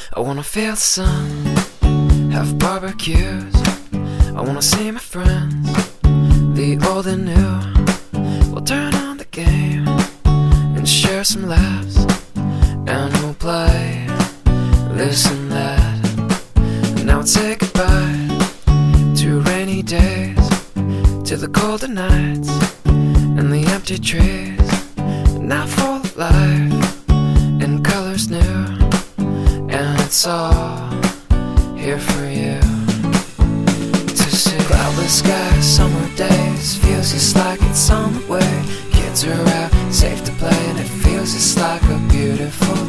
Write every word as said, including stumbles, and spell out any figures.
I wanna feel the sun, have barbecues. I wanna see my friends, the old and new. We'll turn on the game and share some laughs, and we'll play this and that. And now we'll say goodbye to rainy days, to the colder nights and the empty trees. Now full of life and colors new, and it's all here for you to see. Cloudless skies, summer days, feels just like it's on the way. Kids are out, safe to play, and it feels just like a beautiful